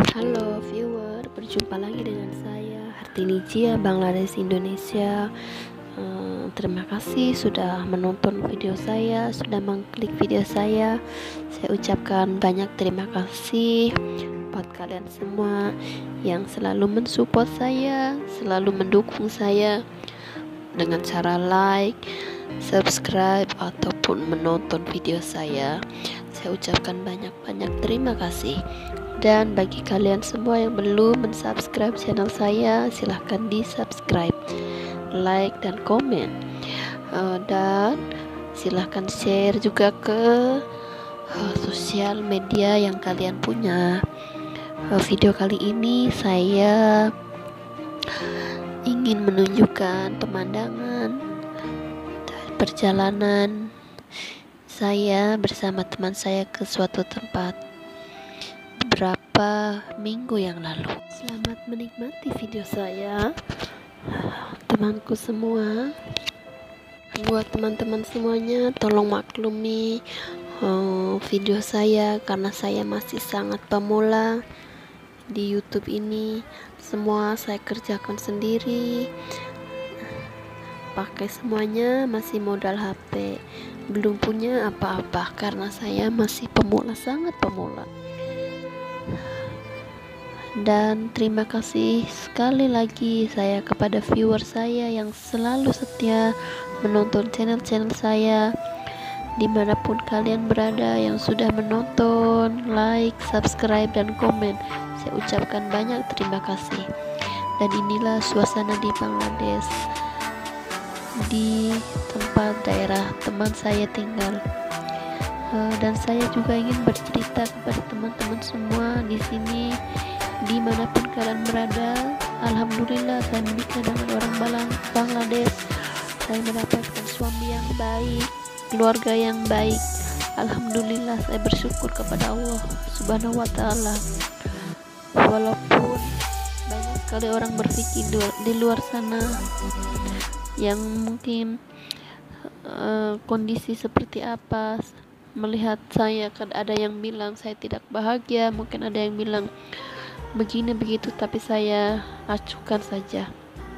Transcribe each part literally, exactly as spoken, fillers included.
Halo viewer, berjumpa lagi dengan saya Hartini Jia, Bangladesh Indonesia. Eh, terima kasih sudah menonton video saya, sudah mengklik video saya. Saya ucapkan banyak terima kasih buat kalian semua yang selalu mensupport saya, selalu mendukung saya dengan cara like, subscribe ataupun menonton video saya. Saya ucapkan banyak-banyak terima kasih. Dan bagi kalian semua yang belum mensubscribe channel saya, silahkan di subscribe, like dan komen, uh, dan silahkan share juga ke uh, sosial media yang kalian punya. Uh, video kali ini saya ingin menunjukkan pemandangan dan perjalanan saya bersama teman saya ke suatu tempat beberapa minggu yang lalu. Selamat menikmati video saya, temanku semua. Buat teman-teman semuanya, tolong maklumi uh, video saya karena saya masih sangat pemula di YouTube ini. Semua saya kerjakan sendiri, pakai semuanya, masih modal H P, belum punya apa-apa karena saya masih pemula, sangat pemula. Dan terima kasih sekali lagi saya kepada viewer saya yang selalu setia menonton channel-channel saya, dimanapun kalian berada, yang sudah menonton, like, subscribe dan komen. Saya ucapkan banyak terima kasih. Dan inilah suasana di Bangladesh, di tempat daerah teman saya tinggal. Uh, dan saya juga ingin bercerita kepada teman-teman semua di sini, dimanapun kalian berada. Alhamdulillah saya menikah dengan orang Balang Bangladesh. Saya mendapatkan suami yang baik, keluarga yang baik. Alhamdulillah saya bersyukur kepada Allah Subhanahu wa Ta'ala. Walaupun banyak sekali orang berpikir di luar sana yang mungkin uh, kondisi seperti apa, melihat saya, kan ada yang bilang saya tidak bahagia, mungkin ada yang bilang begini begitu, tapi saya acuhkan saja.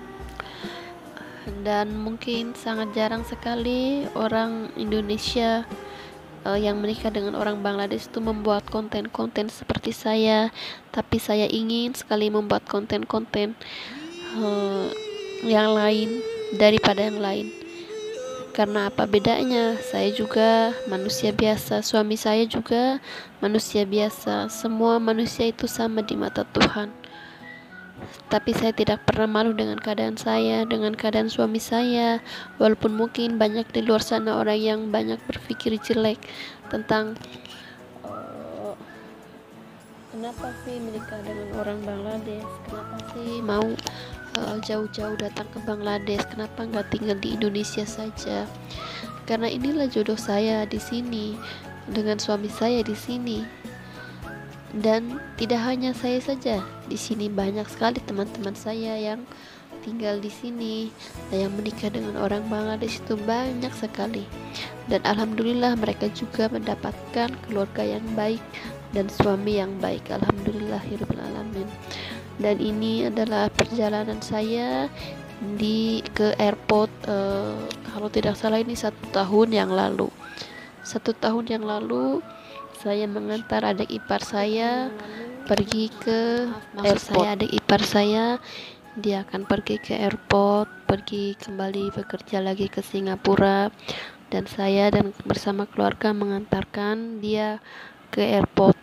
Dan mungkin sangat jarang sekali orang Indonesia uh, yang menikah dengan orang Bangladesh itu membuat konten-konten seperti saya, tapi saya ingin sekali membuat konten-konten uh, yang lain daripada yang lain. Karena apa bedanya? Saya juga manusia biasa, suami saya juga manusia biasa. Semua manusia itu sama di mata Tuhan. Tapi saya tidak pernah malu dengan keadaan saya, dengan keadaan suami saya. Walaupun mungkin banyak di luar sana orang yang banyak berpikir jelek tentang uh, kenapa sih menikah dengan orang Bangladesh, kenapa sih mau Uh, jauh-jauh datang ke Bangladesh, kenapa nggak tinggal di Indonesia saja? Karena inilah jodoh saya di sini dengan suami saya di sini. Dan tidak hanya saya saja di sini, banyak sekali teman-teman saya yang tinggal di sini, yang menikah dengan orang Bangladesh itu banyak sekali. Dan alhamdulillah mereka juga mendapatkan keluarga yang baik dan suami yang baik. Alhamdulillahirabbil alamin. Dan ini adalah perjalanan saya di ke airport, uh, kalau tidak salah ini satu tahun yang lalu. Satu tahun yang lalu saya mengantar adik ipar saya pergi ke airport. Saya adik ipar saya, dia akan pergi ke airport, pergi kembali bekerja lagi ke Singapura, dan saya dan bersama keluarga mengantarkan dia ke airport.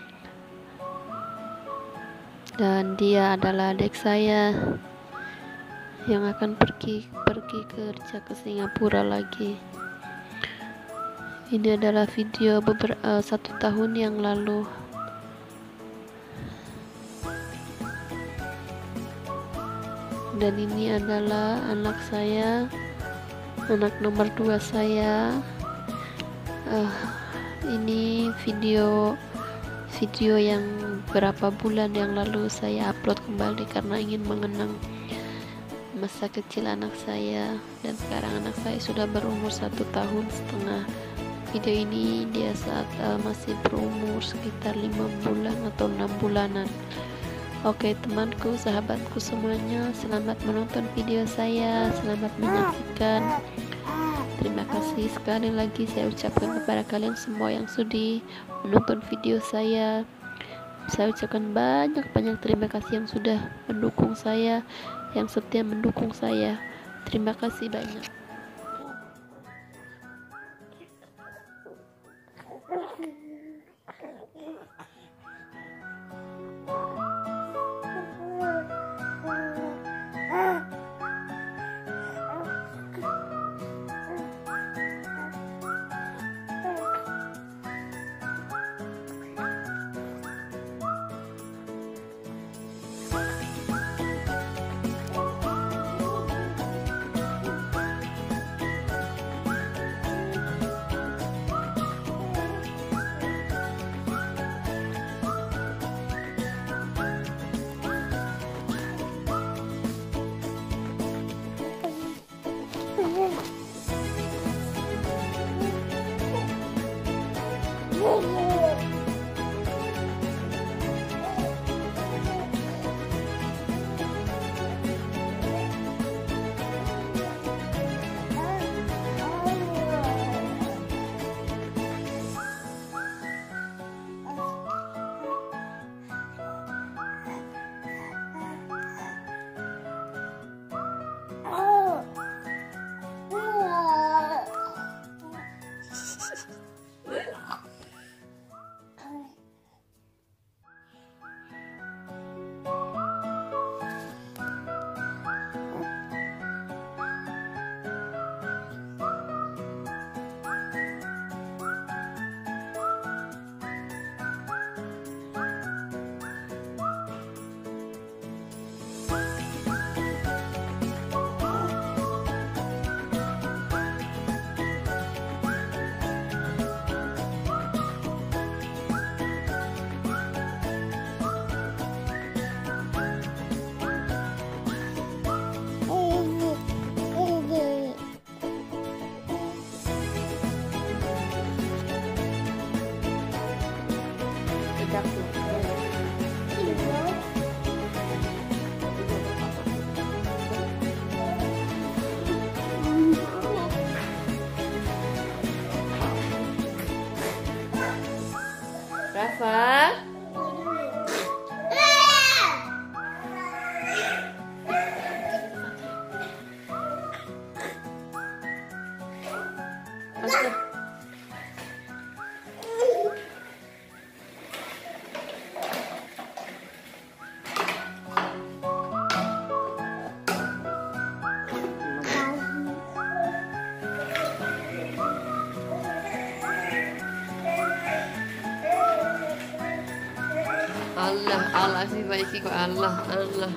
Dan dia adalah adik saya yang akan pergi pergi kerja ke Singapura lagi. Ini adalah video beberapa uh, satu tahun yang lalu. Dan ini adalah anak saya, anak nomor dua saya. Uh, ini video video yang berapa bulan yang lalu saya upload kembali karena ingin mengenang masa kecil anak saya. Dan sekarang anak saya sudah berumur satu tahun setengah video ini dia saat uh, masih berumur sekitar lima bulan atau enam bulanan. Oke temanku, sahabatku semuanya, selamat menonton video saya, selamat menyaksikan. Terima kasih sekali lagi saya ucapkan kepada kalian semua yang sudi menonton video saya. Saya ucapkan banyak-banyak terima kasih yang sudah mendukung saya, yang setia mendukung saya. Terima kasih banyak. Rafa, Asya. Allah, Allah sih baik sih kok Allah, Allah.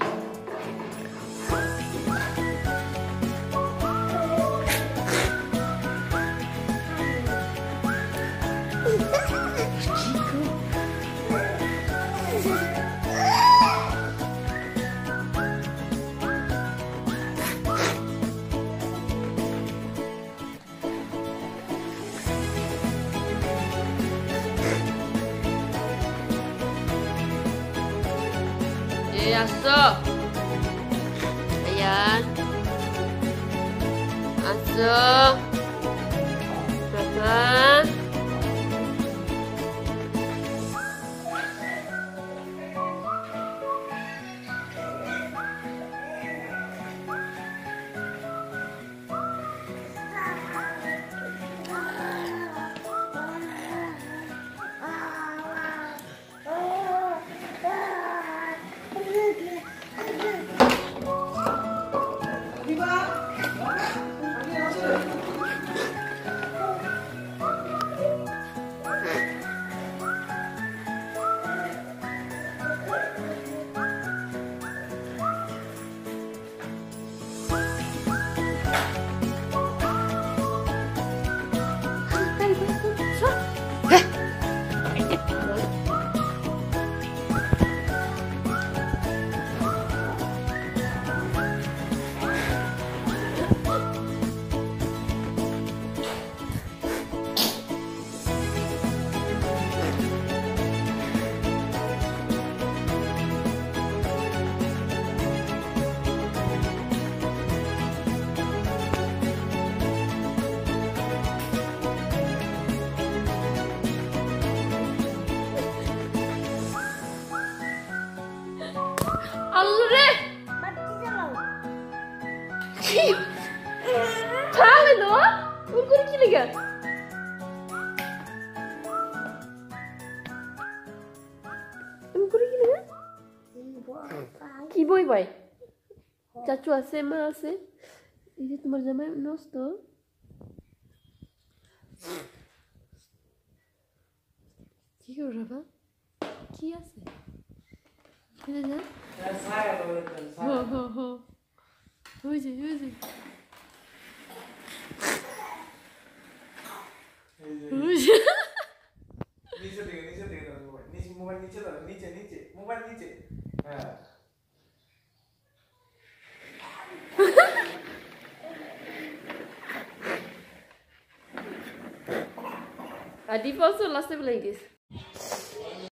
Aso, ayan, aso, Rafa. dulu deh. Mati Tahu dong? Ukur gini gak? Ukur gini gak? Kiboy boy. Chachu ase ma ase. Ini তোমার জামাই নষ্ট কি করে বাবা কি আছে এটা যা হো হো হো ওই যে ওই যে ওই যে नीचे देखो नीचे देखो मोबाइल नीचे मोबाइल नीचे धरो नीचे नीचे मोबाइल नीचे हाँ Adi also last time like this.